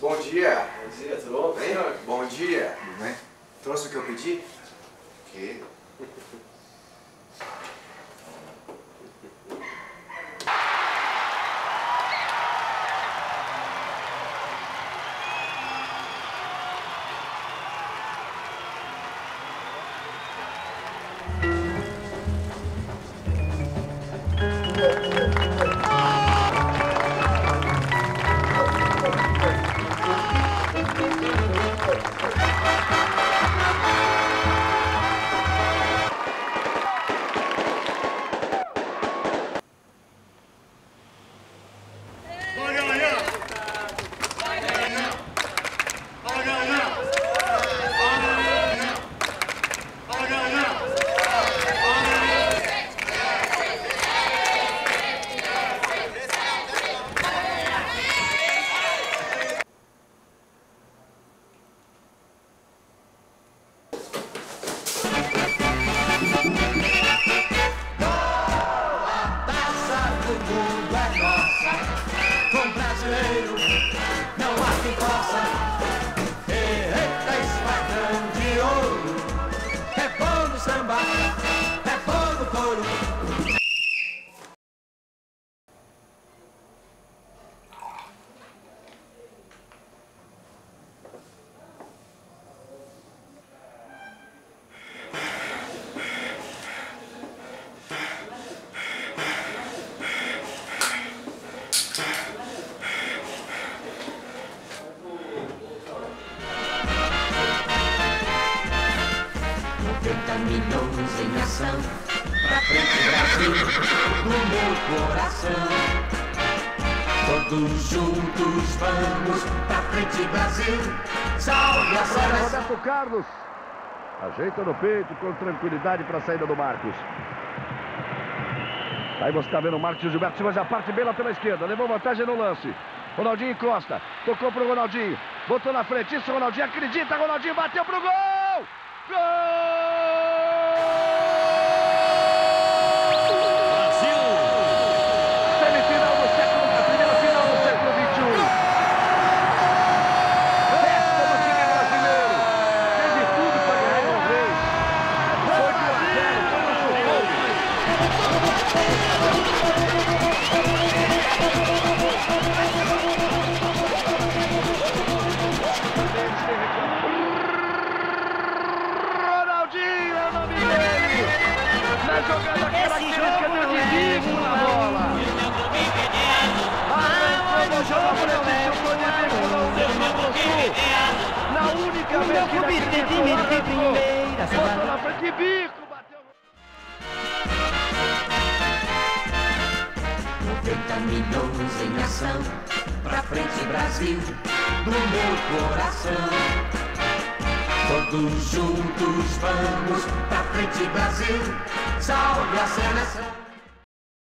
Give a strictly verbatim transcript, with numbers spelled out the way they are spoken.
Bom dia. Bom dia, tudo bom? Bem? Bom dia. Tudo bem? Trouxe o que eu pedi? Que? Não há quem possa. Eita, espadrão de ouro. É bom no samba, é bom no couro. noventa milhões em ação, pra frente Brasil, no meu coração. Todos juntos vamos, pra frente Brasil, salve a seleção. Roberto Carlos ajeita no peito com tranquilidade para a saída do Marcos. Aí você está vendo o Marcos e o Gilberto Silva já parte bem lá pela esquerda, levou vantagem no lance. Ronaldinho Costa, tocou pro Ronaldinho, botou na frente, isso Ronaldinho acredita, Ronaldinho bateu pro gol! Gol! Brasil! Semifinal do século, a primeira final do século vinte e um. Festa do time brasileiro. Teve tudo para ganhar de uma vez. Foi de um a zero, foi no sufoco. Ronaldinho é o nome dele. Na jogada característica do desvio na bola. Arrancou, jogou a frente, jogou de bico no Sul. Na única vez que ele acreditou, botou na frente de bico, bateu. noventa milhões em ação, pra frente Brasil, do meu coração. Todos juntos vamos, pra frente Brasil, salve a seleção.